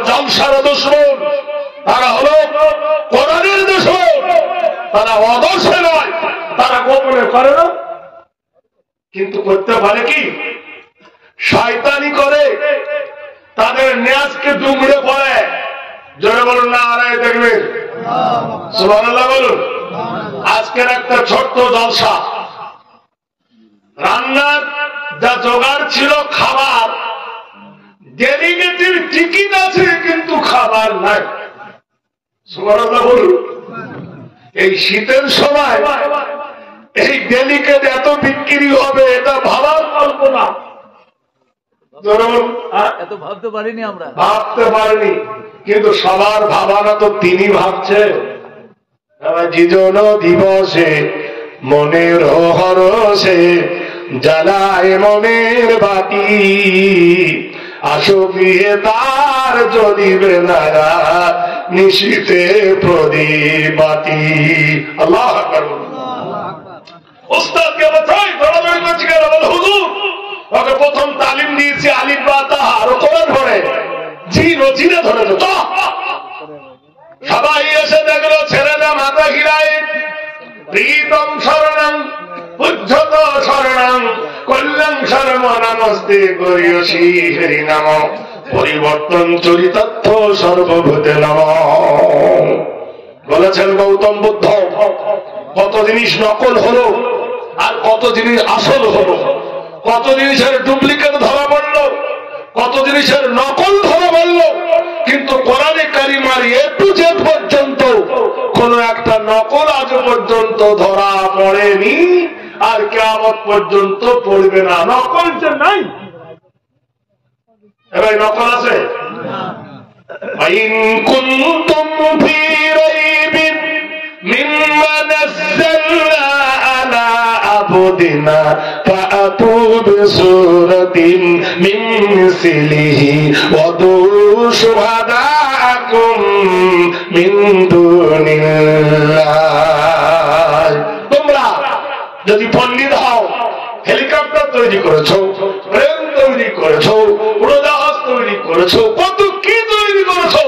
জালসার দুশমন, তারা হলো কোরআনের দুশমন, তারা অদর্শে নয়, তারা গোপনে করে না, কিন্তু করতে পারে কি শয়তানি করে, তাদের নিয়াজকে ডুবড়ে পড়ে। জোরে বলুন না আড়াই দেখবেন, সুবহানাল্লাহ বলুন। আজকের একটা ছোট্ট জলসা, রান্নার যা জোগাড় ছিল খাবার, ডেলিগেটের টিকিট আছে কিন্তু খাবার নাই। সুবহানাল্লাহ বলুন। এই শীতের সময় এই ডেলিগেট এত বিক্রি হবে এটা ভাবার কল্পনা, এত ভাবতে পারিনি আমরা, ভাবতে পারিনি। কিন্তু সবার ভাবানা তো তিনি ভাবছে। জীবন দিবসে মনের হরসে জ্বালায় মনের বাতি, আসো প্রিয়ে তার যদি বেলারা নিশীতে প্রদীপ বাতি। আল্লাহ আকবার। ওস্তাদকে বাঁচাই দৌড়াদৌড়ি করছি কেন? বল হুজুর ওকে প্রথম তালিম দিয়েছি আলিফ বা তাহা, আরো কোরআন পড়ে জিন ও জিনে ধরে যেত। সবাই এসে দেখলো ছেলেরা মাথা ঘিরায়, প্রীতম শরণং উজ্জত শরণং কল্যাণ শর্ম নমস্তে গরিয়সী হরি নাম পরিবর্তন চরিতার্থ সর্বভূতে নম। বলেছেন গৌতম বুদ্ধ, কত জিনিস নকল হলো আর কত জিনিস আসল হলো, কত জিনিসের ডুপ্লিকেট ধরা পড়ল, কত জিনিসের নকল ধরা পড়ল, কিন্তু কোরআনে কারিমার এ টু জেড পর্যন্ত কোন একটা নকল আজ পর্যন্ত ধরা পড়েনি, আর কিয়ামত পর্যন্ত পড়বে না। নকল যে নাই, এবার নকল আছে। ইন কুনতুম ফি রাইবিন মিম্মা নাযালনা আলা আবদিনা ফাআতু বিসূরাতিন মিন মিসলিহি ওয়াদু শুহাদাকুম মিন দুনিল্লাহ। তোমরা যদি পণ্ডিত হও, হেলিকপ্টার তৈরি করেছো, প্লেন তৈরি করেছো, উড়োজাহাজ তৈরি করেছো, কত কি তৈরি করেছো,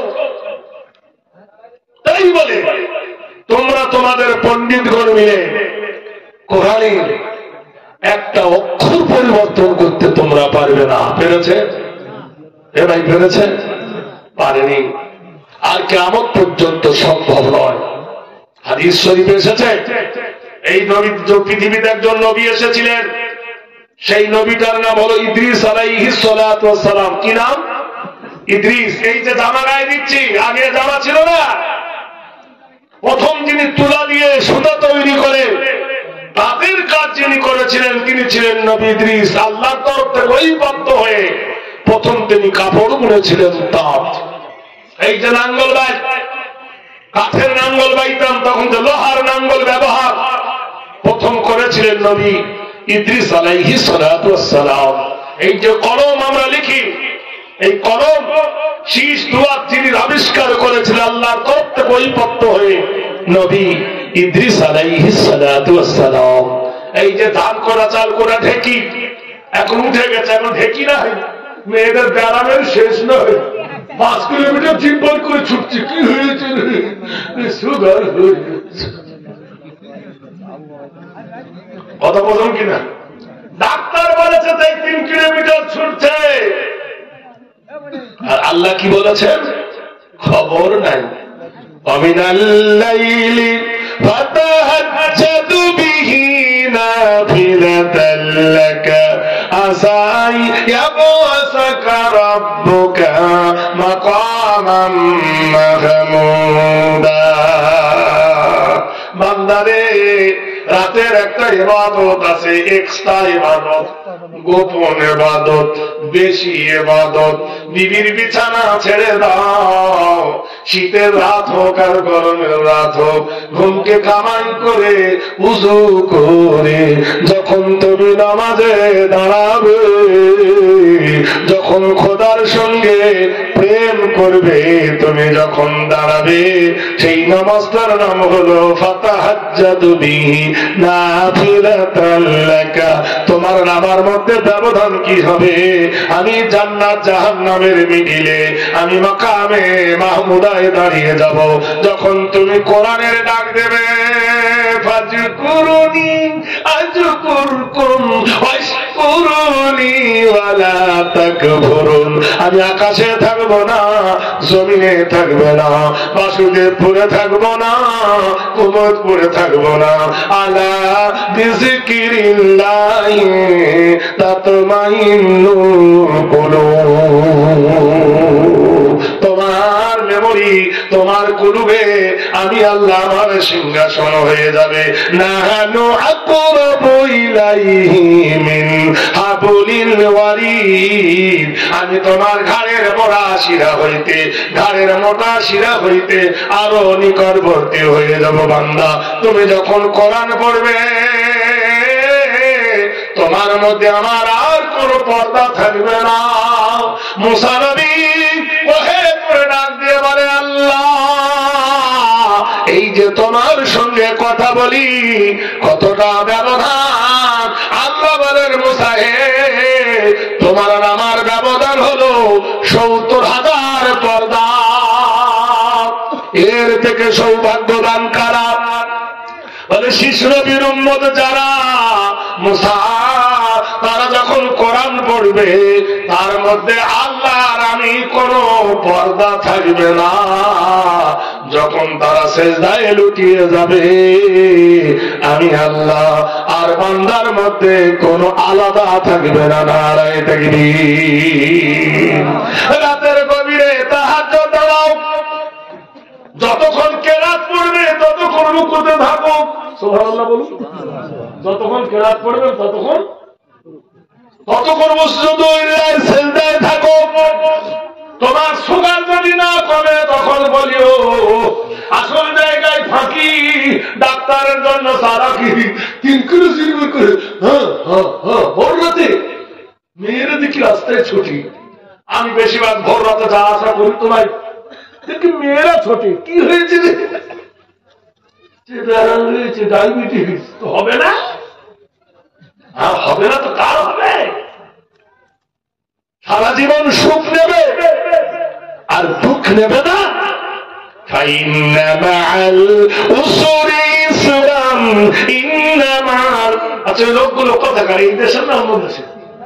তাই বলে তোমরা তোমাদের পণ্ডিতগণ মিলে কোরআনের একটা অক্ষর পরিবর্তন করতে তোমরা পারবে না। পেরেছে? এরাই পেরেছে? পারেনি। আর কিয়ামত পর্যন্ত সম্ভব নয়। হাদিস শরীফে এসেছে, এই নবী পৃথিবীতে একজন নবী এসেছিলেন, সেই নবীটার নাম হলো ইদ্রিস আলাইহিস সালাতু ওয়াস সালাম। কি নাম? ইদ্রিস। এই যে জামা গায়ে দিচ্ছি, আগে জামা ছিল না। প্রথম যিনি তুলা দিয়ে সুতা তৈরি করে তাঁতের কাজ যিনি করেছিলেন তিনি ছিলেন নবী ইদ্রিস। আল্লাহর তরফ থেকে ওহীপ্রাপ্ত হয়ে প্রথম তিনি কাপড় বুনেছিলেন তাঁত। এই যে নাঙ্গল বাই, কাঠের নাঙ্গল বাইতাম, তখন যে লোহার নাঙ্গল ব্যবহার প্রথম করেছিলেন নবী ইদ্রিস আলাইহিস সালাতু ওয়াস সালাম। এই যে কলম আমরা লিখি, এই কলম শীষ দুয়াত যিনি আবিষ্কার করেছিলেন আল্লাহর তরফ থেকে ওহীপ্রাপ্ত হয়ে নবী ইদ্রিস আলাইহিস সালাতু ওয়াস সালাম। এই যে ধান করা চাল করা ঢেকি এখন উঠে গেছে, এখন ঢেকি নাই, মেয়েদের ব্যারামের শেষ নয়। 5 কিলোমিটার জিম্বল করে ছুটছে, কি হয়েছে? সুগার হয়েছে। কথা বলুন কিনা? ডাক্তার বলেছে তাই 3 কিলোমিটার ছুটছে, আর আল্লাহ কি বলেছেন খবর নাই। ওয়ামিনাল লাইলি ফাতাহাজ্জাদু বিহি নাফিলাতাল লাকা আসাই ইয়াবসাকা রাব্বুকা মাকামান মাহমুদা। বান্দারে, রাতের একটা ইবাদত আছে, এক্সট্রা ইবাদত, গোপন ইবাদত, বেশি ইবাদত। বিবির বিছানা ছেড়ে দাও, শীতের রাত হোক আর গরমের রাত হোক, ঘুমকে কামাই করে উযু করে যখন তুমি নামাজে দাঁড়াবে, যখন খোদার সঙ্গে প্রেম কায়েম করবে, তুমি যখন দাঁড়াবে, সেই নামাজটার নাম হলো ফাতাহাজ্জাদু বিহি নাফিলাতাল লাকা। তোমার নামার মধ্যে ব্যবধান কি হবে? আমি জান্নাত জাহান্নামের মিডিলে, আমি মাকামে মাহমুদায় দাঁড়িয়ে যাব। যখন তুমি কোরআনের ডাক দেবে, ফাজকুরুনি আযকুরকুম ওয়াশকুরুনি ওয়ালা তাকফুরুন। আমি আকাশে থাকবো না, জমিনে থাকবে না, বাসুদেবপুরে থাকবো না, কুমুদপুরে থাকবো না। আলা বিযিকিরিল্লাহি তাতমাইন্নুল কুলুব। তোমার মেমরি, তোমার কুলুবে আমি আল্লাহ আমার সিংহাসন হয়ে যাবে। নাহানু আকরাবু ইলাইহি মিন হাবলিল ওয়ারিদ। আমি তোমার ঘাড়ের মোটা শিরা হইতে, ঘাড়ের মোটা শিরা হইতে আরো নিকটবর্তী হয়ে যাব। বান্দা, তুমি যখন কোরআন পড়বে, তোমার মধ্যে আমার আর কোন পর্দা থাকবে না। মুসা নবী ওহে করে ডাক দিয়ে বলে, আল্লাহ, এই যে তোমার সঙ্গে কথা বলি, কতটা ব্যবধান। আল্লাহ বলেন, মুসা হে, তোমার আর আমার ব্যবধান হলো ৭০,০০০ পর্দা। এর থেকে সৌভাগ্যবান কারা? বলে শিশু নবীর উম্মত যারা, মুসা তারা যখন কোরআন পড়বে, তার মধ্যে আল্লাহ আর আমি কোন পর্দা থাকবে না। যখন তারা সেজদায় লুটিয়ে যাবে, আমি আল্লাহ আর বান্দার মধ্যে কোন আলাদা থাকবে না। নারায়ে তাকবীর। রাতের গভীরে তাহাজ্জুদ দাও, যতক্ষণ কেরাত পড়বে ততক্ষণ রুকুতে থাকো। সুবহানাল্লাহ বলুন। যতক্ষণ কেরাত পড়বে ততক্ষণ মুসজুদুল্লাহর সিজদায় থাকো। তোমার সুগার যদি না কমে তখন বলিও আসল জায়গায় ফাঁকি। ডাক্তারের জন্য সারা কি 3 কিলো সিনেমা করে ভোর রাতে মেয়েরা দেখি রাস্তায় ছুটি। আমি বেশিরভাগ ভোর রাতে যা আশা করি, তোমায় দেখি মেয়েরা ছোটে। কি হয়েছে? হয়েছে ডায়াবেটিস। তো হবে না? হবে না তো কার হবে? সারা জীবন সুখ নেবে আর দুঃখ নেবে না। আচ্ছা, লোকগুলো কথা কার? এই দেশের না অন্য দেশে?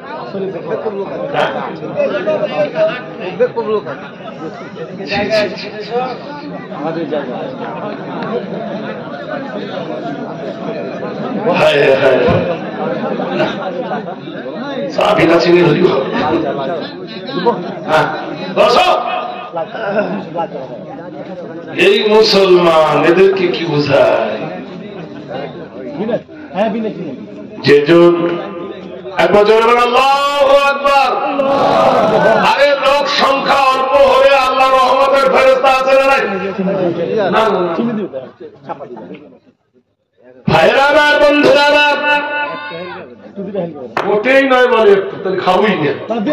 এই মুসলমান এদেরকে কি বোঝায়? যে যুগ এক বছর আল্লাহু আকবার। আরে লোক সংখ্যা অল্প হলে আল্লাহ রহমতের ফেরেশতা আছে না নাই? ভাইরা আমার, বন্ধুরা আমার, ওটাই নয় বলে খাবই না।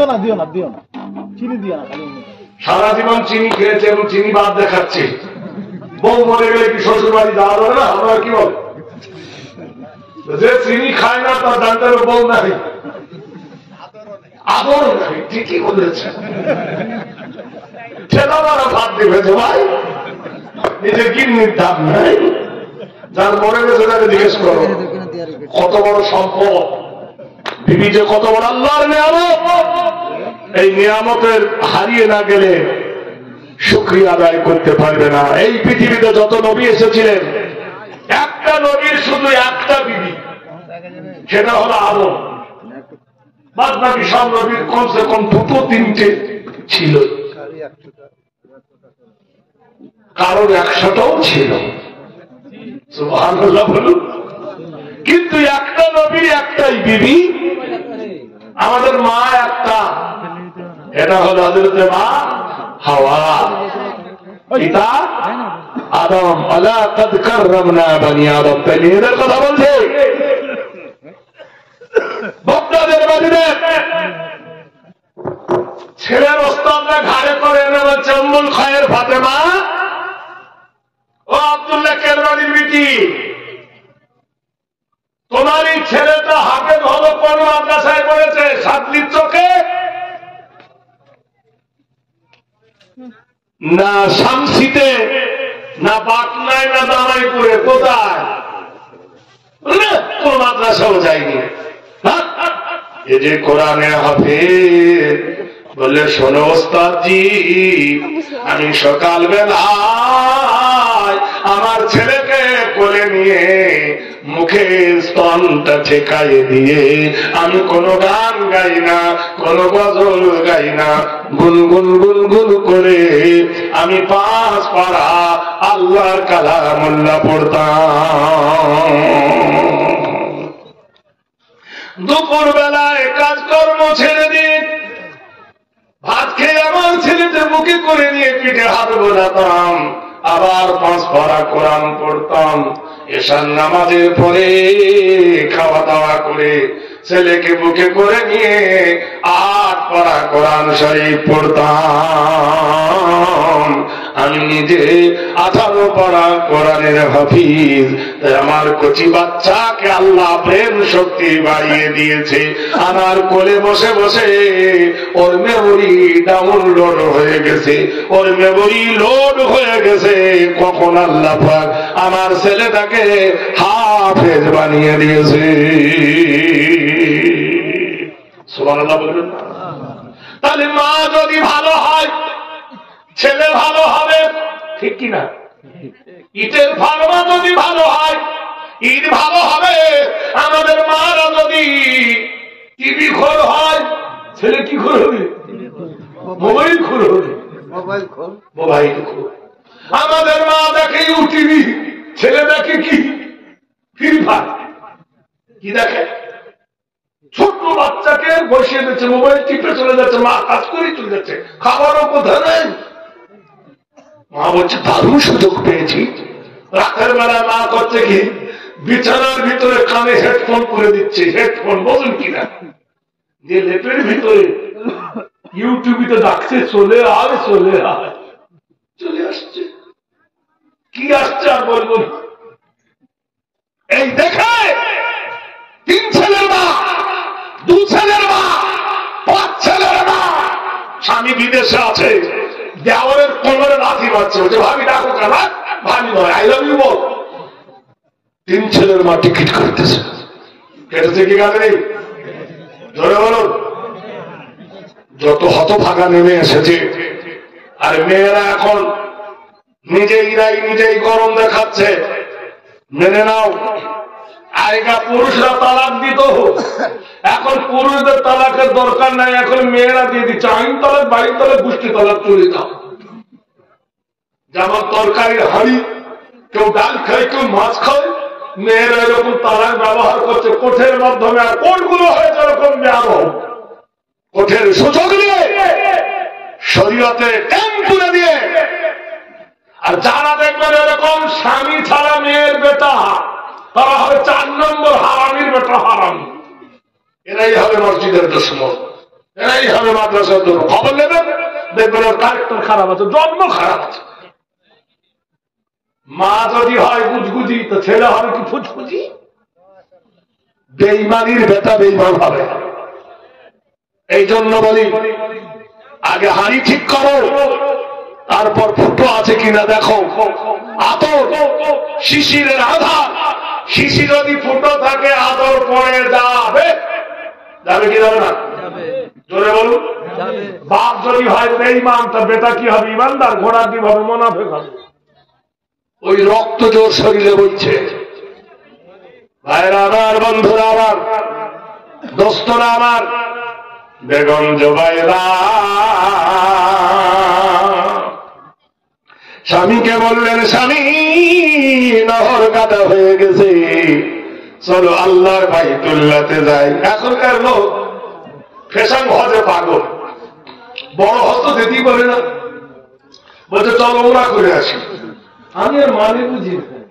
সারা জীবন চিনি খেয়েছে এবং চিনি বাদ দেখাচ্ছে। বউ মরে গেলে কি শ্বশুর বাড়ি যাওয়া যাবে না? আমরা কি বল, যে চিনি খায় না তার ডাক্তারের বউ নাই, আদর নাই। ঠিকই বলেছে। ঠেলামারা ভাত দেবে ভাই, নিজের কিডনির দাম নাই। যার মরে গেছে তাকে জিজ্ঞেস করো কত বড় সম্পদ, বিবি যে কত বড় আল্লাহর নিয়ামত। এই নিয়ামতের হারিয়ে না গেলে শুকরিয়া আদায় করতে পারবে না। এই পৃথিবীতে যত নবী এসেছিলেন, একটা নবীর শুধু একটা বিবি, সেটা হলো আদম। বাদ বাকি সব নবীর কমসে কম 2-3টে ছিল, কারোর 100টাও ছিল। সুবহানাল্লাহ বলুন। কিন্তু একটা নবীর একটাই বিবি, আমাদের মা একটা, এটা হলো হযরত মা হাওয়া, পিতা আদম। আলা কাদ কাররামনা বনি আদম। তাহলে এদের কথা বলছে ভক্তদের বাড়িতে ছেলের ওস্তাদরা ঘাড়ে করে এনে বলছে, ও আব্দুল্লাহ কেরবানির বিটি, তোমার এই ছেলেটা হাফেজ হলো কোন মাদ্রাসায় পড়েছে? সাতলির চোখে না শামসিতে না পাটনায় না দামাইপুরে? কোথায়? কোন মাদ্রাসাও যায়নি। এই যে কোরআনে হাফেজ বললে, শোনো ওস্তাদজি, আমি সকালবেলায় আমার ছেলেকে কোলে নিয়ে মুখে স্তনটা ঠেকাইয়ে দিয়ে আমি কোনো গান গাই না, কোনো গজল গাই না, গুনগুন গুনগুন করে আমি 5 পারা আল্লাহর কালামুল্লাহ পড়তাম। দুপুর বেলায় কাজকর্ম ছেড়ে দিন, ভাত খেয়ে আমার ছেলেদের মুখে করে নিয়ে পিঠে হাত বোলাতাম, আবার 5 পারা কোরআন পড়তাম। এশার নামাজের পরে খাওয়া দাওয়া করে ছেলেকে বুকে করে নিয়ে 8 পারা কোরআন শরীফ পড়তাম। আমি নিজে 18 পারা কোরআনের হাফিজ। আমার কচি বাচ্চাকে আল্লাহ প্রেম শক্তি বাড়িয়ে দিয়েছে। আমার কোলে বসে বসে ওর মেমোরি ডাউনলোড হয়ে গেছে, ওর মেমোরি লোড হয়ে গেছে। কখন আল্লাহ পাক আমার ছেলেটাকে হাফেজ বানিয়ে দিয়েছে। সুবহানাল্লাহ বলুন। তাহলে মা যদি ভালো হয় ছেলে ভালো হবে, ঠিক কিনা? ইটের ফার্মা যদি ভালো হয় ইট ভালো হবে। আমাদের মারা যদি টিভি খোর হয় ছেলে কি খোর হবে? মোবাইল খোর হবে। মোবাইল খোর। আমাদের মা দেখে ইউটিভি, ছেলে দেখে কি? Free Fire. কি দেখে? ছোট্ট বাচ্চাকে বসিয়ে দিচ্ছে, মোবাইল টিপে চলে যাচ্ছে, মা কাজ করে চলে যাচ্ছে, খাবারও কোথায় নেই। মা বলছে দারুণ সুযোগ পেয়েছি। রাতের বেলা মা করছে কি? বিছানার ভিতরে কানে হেডফোন করে দিচ্ছে। হেডফোন বলুন কিনা, যে লেপের ভিতরে ইউটিউবে ডাকছে, চলে আয় চলে আয়। চলে আসছে। কি আসছে আর বলবো? এই দেখে 3 ছেলের মা, 2 ছেলের মা, 5 ছেলের মা, স্বামী বিদেশে আছে, দেওয়ারের কোমরে লাথি মারছে, বলছে ভাবি ডাকো কেন? ভাবি নয়, আই লাভ ইউ বল। 3 ছেলের মা টিকিট করতেছে। কেটেছে কি গানে নেই? ধরে বলো। যত হতভাগা নেমে এসেছে। আর মেয়েরা এখন নিজেই গরম দেখাচ্ছে। মেনে নাও, আগেকার পুরুষরা তালাক দিত, এখন পুরুষদের তালাকের দরকার নাই, এখন মেয়েরা দিয়ে দিচ্ছে। আইন তালাক, বাড়ির তালাক, গোষ্ঠী তালাক চলে যাও। যেমন তরকারির হাঁড়ি, কেউ ডাল খায়, কেউ মাছ খায়, মেয়েরা এরকম তালাক ব্যবহার করছে কোঠের মাধ্যমে। আর কোর্টগুলো হয়েছে এরকম ব্যবহার, কোঠের সুযোগ নিয়ে, শরীয়তে ট্যাম্প তুলে দিয়ে। আর যারা দেখবেন এরকম স্বামী ছাড়া মেয়ের বেটা, তারা হবে 4 নম্বর হারামির বেটা, হারামি। এরাই হবে মসজিদের দুশমন, এরাই হবে মাদ্রাসার দুশমন। খবর নেবেন, দেখবেন ওর ক্যারেক্টার খারাপ আছে, জন্ম খারাপ আছে। মা যদি হয় গুজগুজি, তো ছেলে হবে কি ফুচফুচি? বেঈমানির বেটা বেঈমান হবে। এই জন্য বলি, আগে হাঁড়ি ঠিক করো, তারপর ফুটো আছে কিনা দেখো। আতর শিশিরের আধার, শিশি যদি ফুটো থাকে আদর পড়ে যাবে। যাবে কি যাবে না? জোরে বলুন। বাপ যদি হয় বেঈমান, তা বেটা কি হবে? ইমানদার। ঘোড়ার ডিম হবে মুনাফিক হবে। ওই রক্ত জোর শরীরে বইছে। ভাইরা আমার, বন্ধুরা আমার, দোস্তরা আমার, বেগম জুবাইরা স্বামীকে বললেন, স্বামী নহর কাটা হয়ে গেছে, চলো আল্লাহর বাইতুল্লাহতে যাই। এখনকার লোক ফ্যাশন হজে পাগল, বড় হজ তো যেতেই পারে না, বলছে চলো ওমরা করে আসি। আমি আর মানে বুঝি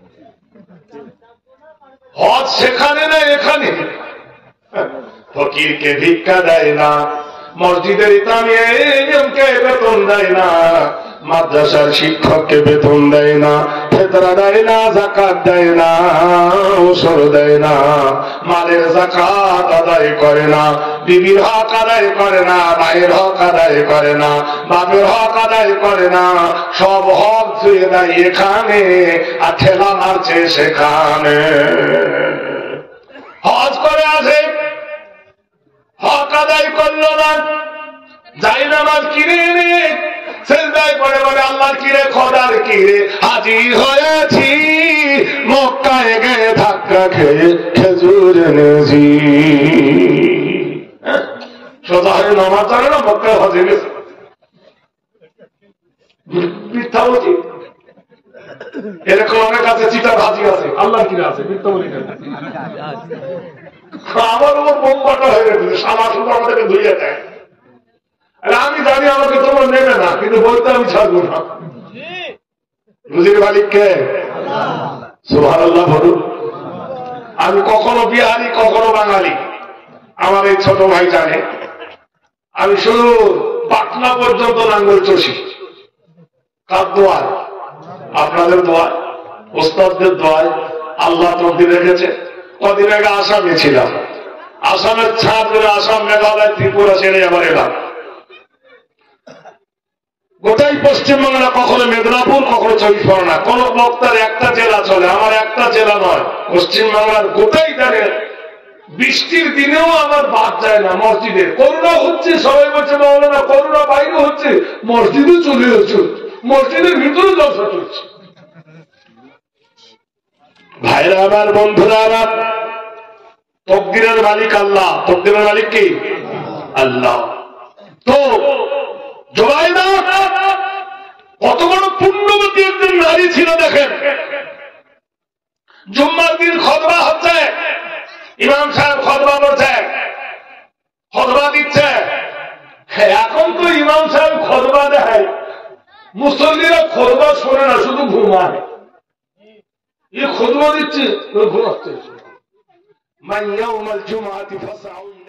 হজ সেখানে না এখানে। ফকিরকে ভিক্ষা দেয় না, মসজিদের ইমামকে বেতন দেয় না, মাদ্রাসার শিক্ষককে বেতন দেয় না, ফেতরা দেয় না, যাকাত দেয় না, ওসর দেয় না, মালের যাকাত আদায় করে না, বিবির হক আদায় করে না, ভাইয়ের হক আদায় করে না, বাপের হক আদায় করে না, সব হক ছুঁয়ে দেয় এখানে আর ঠেলা মারছে সেখানে। হজ করে আসে, হক আদায় করলো না, যাই নামাজ কিনে এনে সেজদায় পড়ে বলে আল্লাহর কিরে খোদার কিরে হাজির হয়েছি, মক্কায় গিয়ে ধাক্কা খেয়ে খেজুর এনেছি। সোজা হয়ে নামাজ জানে না, মক্কায় হজে গেছে, মিথ্যা বলছি। এরকম অনেক আছে, চিটার হাজি আছে, আল্লাহর কিরে আছে, মিথ্যা বলি না। আমার উপর বোমবাটা হয়ে গেছে, সামা শুধু আমাদেরকে ধুইয়ে দেয়। আমি জানি আমাকে তোমার নেবে না, কিন্তু বলতে আমি ছাড়বো না। রুজির মালিক কে? সুবহানাল্লাহ বলুন। আমি কখনো বিহারি কখনো বাঙালি, আমার এই ছোট ভাই জানে। আমি শুধু পাটনা পর্যন্ত লাঙ্গল চষি। কার দোয়ায়? আপনাদের দোয়ায়, ওস্তাদদের দোয়ায়। আল্লাহ তকদির রেখেছে। কদিন আগে আসামে ছিলাম, আসামের ছাদ ধরে আসাম, মেঘালয়, ত্রিপুরা ছেড়ে আবার এলাম। গোটাই পশ্চিমবাংলা, কখনো মেদিনীপুর, কখনো 24 পরগনা। কোন বক্তার একটা জেলা চলে, আমার একটা জেলা নয়, পশ্চিমবাংলার গোটাই জানে। বৃষ্টির দিনেও আমার বাদ যায় না মসজিদে। করোনা হচ্ছে, সবাই বলছে মাওলানা করোনা বাইরে হচ্ছে, মসজিদে চলে যাচ্ছে, মসজিদের ভিতরে জলসা চলছে। ভাইরা আমার, বন্ধুরা আমার, তকদিরের মালিক আল্লাহ। তকদিরের মালিক কি? আল্লাহ। তো জোবাইদা কত বড় পুণ্যবতী একজন নারী ছিল দেখেন। জুম্মার দিন খুতবা হচ্ছে, ইমাম সাহেব খুতবা বলছে, খুতবা দিচ্ছে। এখন তো ইমাম সাহেব খুতবা দেয়, মুসল্লিরা খুতবা শোনে না, শুধু ঘুমায়। খুতবা দিচ্ছে, ঘুমাচ্ছে। মান ইয়াউমাল জুমআতি ফাসআউ